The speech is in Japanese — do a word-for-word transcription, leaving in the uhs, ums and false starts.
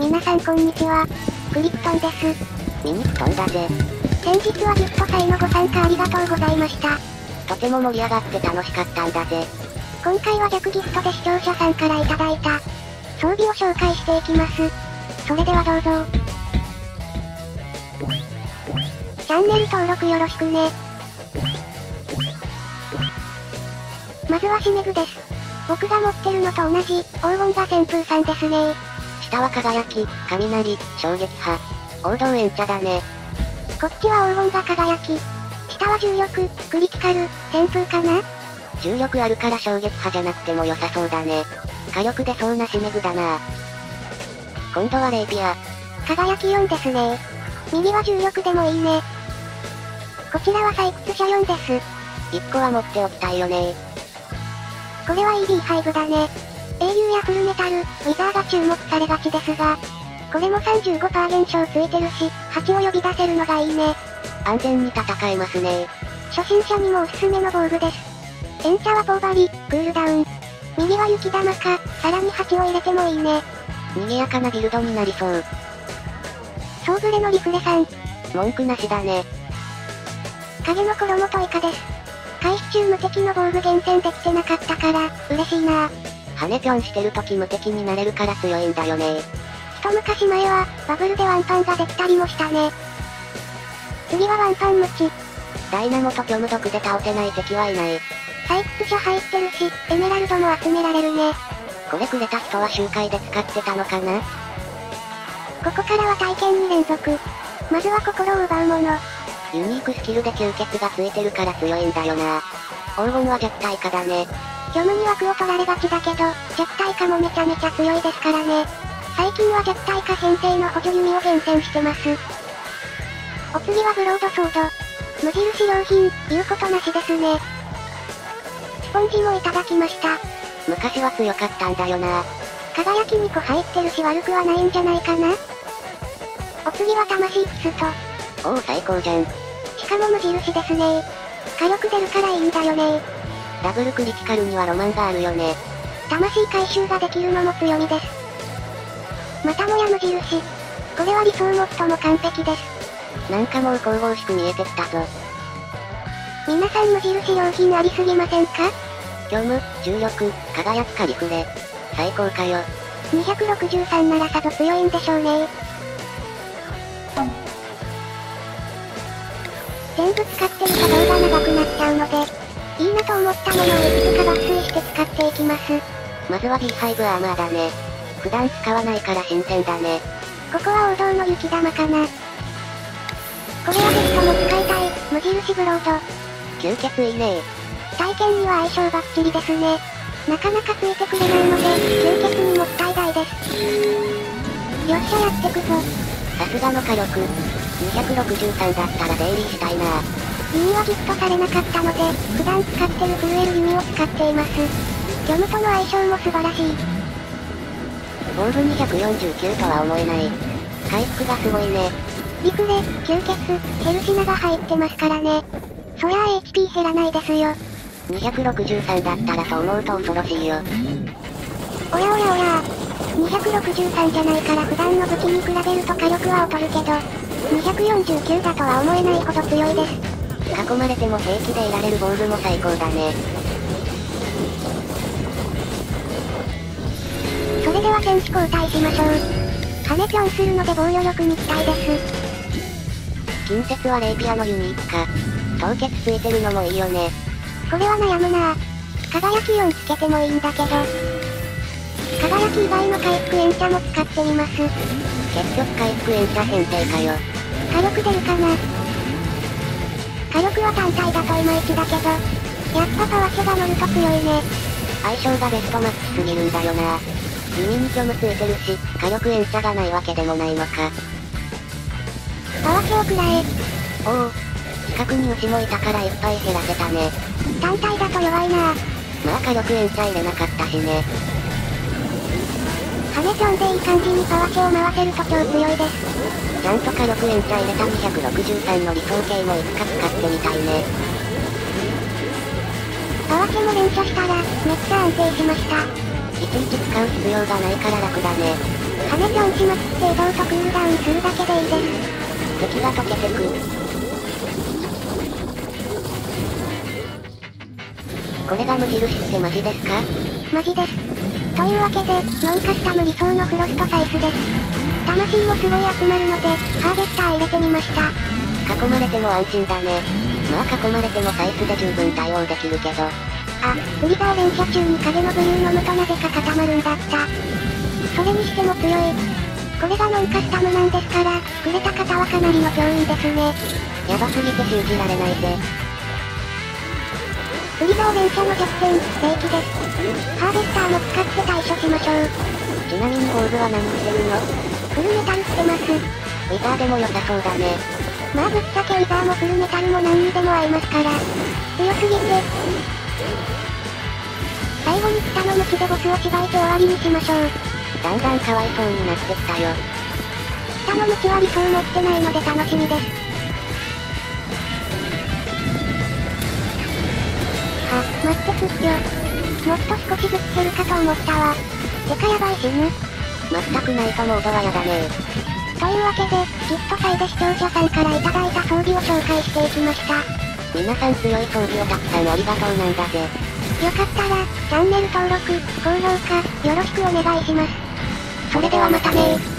皆さんこんにちは。クリプトンです。 ミニクトンだぜ。 先日はギフト祭のご参加ありがとうございました。 とても盛り上がって楽しかったんだぜ。 今回は逆ギフトで視聴者さんからいただいた装備を紹介していきます。それではどうぞ。チャンネル登録よろしくね。まずはシメグです。僕が持ってるのと同じ黄金が旋風さんですね。 下は輝き、雷、衝撃波。王道演者だね。 こっちは黄金が輝き。下は重力、クリティカル、旋風かな？ 重力あるから衝撃波じゃなくても良さそうだね。火力出そうなシメグだな。今度はレイピア。 輝きよんですね。右は重力でもいいね。こちらは採掘者よんです。 いっこは持っておきたいよね。 これは イーディーファイブ だね。英雄やフルメタル、ウィザーが注目されがちですが、これも さんじゅうごパーセント 減少ついてるし、ハチを呼び出せるのがいいね。 安全に戦えますね。 初心者にもおすすめの防具です。演者はポーバリ、クールダウン。右は雪玉か、さらにハチを入れてもいいね。 賑やかなビルドになりそう。 総ブレのリフレさん。 文句なしだね。 影の衣とイカです。回避中無敵の防具厳選できてなかったから、嬉しいなぁ。 羽ぴょんしてる時無敵になれるから強いんだよね。 一昔前は、バブルでワンパンができたりもしたね。次はワンパンムチ。 ダイナモと虚無毒で倒せない敵はいない。 採掘者入ってるし、エメラルドも集められるね。 これくれた人は集会で使ってたのかな？ ここからは体験に連続。まずは心を奪うもの。 ユニークスキルで吸血がついてるから強いんだよな。黄金は弱体化だね。 虚無に枠を取られがちだけど、弱体化もめちゃめちゃ強いですからね。最近は弱体化編成の補助弓を厳選してます。お次はブロードソード。無印良品、言うことなしですね。スポンジもいただきました。 昔は強かったんだよな。 輝きにこ入ってるし悪くはないんじゃないかな。お次は魂キスト。 おお最高じゃん。 しかも無印ですね。火力出るからいいんだよね。 ダブルクリティカルにはロマンがあるよね。 魂回収ができるのも強みです。またもや無印。これは理想もっとも完璧です。 なんかもう神々しく見えてきたぞ。 皆さん無印良品ありすぎませんか？ 虚無、重力、輝きかリフレ。最高かよ。 にひゃくろくじゅうさんならさぞ強いんでしょうね。全部使ってると動画長くなっちゃうので、いいなと思ったものをいくつか抜粋して使っていきます。 まずは ビーファイブ アーマーだね。普段使わないから新鮮だね。 ここは王道の雪玉かな。これはぜひとも使いたい、無印ブロード。 吸血いいねー。体験には相性バッチリですね。なかなかついてくれないので、吸血にも期待大です。よっしゃやってくぞ。 さすがの火力。にひゃくろくじゅうさんだったらデイリーしたいな。 弓はギフトされなかったので、普段使ってる震える弓を使っています。虚無との相性も素晴らしい。 防具にひゃくよんじゅうきゅうとは思えない。回復がすごいね。 リフレ、吸血、ヘルシナが入ってますからね。そりゃあ エイチピー 減らないですよ。 にひゃくろくじゅうさんだったらそう思うと恐ろしいよ。 おやおやおやにひゃくろくじゅうさんじゃないから普段の武器に比べると火力は劣るけど、にひゃくよんじゅうきゅうだとは思えないほど強いです。 囲まれても平気でいられる防具も最高だね。 それでは戦士交代しましょう。羽ぴょんするので防御力に期待です。 近接はレイピアのユニークか。凍結ついてるのもいいよね。 これは悩むなぁ。輝きよんつけてもいいんだけど。輝き以外の回復演者も使ってみます。 結局回復演者編成かよ。 火力出るかな。火力は単体だといまいちだけど、やっぱパワシェが乗ると強いね。 相性がベストマッチすぎるんだよな。弓に虚無ついてるし、火力演者がないわけでもないのか。 パワシェをくらえ。 おお、近くに牛もいたからいっぱい減らせたね。 単体だと弱いなぁ。 まあ火力演者入れなかったしね。 羽ぴょんでいい感じにパワシェを回せると超強いです。 ちゃんと火力演者入れたにひゃくろくじゅうさんの理想形もいつか使ってみたいね。 パワシェも連射したら、めっちゃ安定しました。 いちいち使う必要がないから楽だね。 羽根オンしまくって移動とクールダウンするだけでいいです。 敵が溶けてく。これが無印ってマジですか？ マジです。というわけで、ノンカスタム理想のフロストサイズです。魂もすごい集まるので、ハーベスター入れてみました。 囲まれても安心だね。まあ囲まれてもサイズで十分対応できるけど。 あ、フリザー連射中に影のブルー飲むとなぜか固まるんだった。それにしても強い。これがノンカスタムなんですから、くれた方はかなりの強運ですね。 やばすぎて信じられないぜ。 フリザー連射の弱点、正規です。ハーベスターも使って対処しましょう。 ちなみに防具は何着てるの？ フルメタル着てます。 ウィザーでも良さそうだね。 まあぶっちゃけウィザーもフルメタルも何にでも合いますから。強すぎて。最後に北の鞭でボスをしばいて終わりにしましょう。 だんだんかわいそうになってきたよ。 北の鞭は理想持ってないので楽しみです。は、待ってくっよ。もっと少しずつ減るかと思ったわ。てかやばい死ぬ。 全くないとモードはやだねー。 というわけで、ギフト祭で視聴者さんからいただいた装備を紹介していきました。 皆さん強い装備をたくさんありがとうなんだぜ。 よかったら、チャンネル登録、高評価、よろしくお願いします。それではまたねー。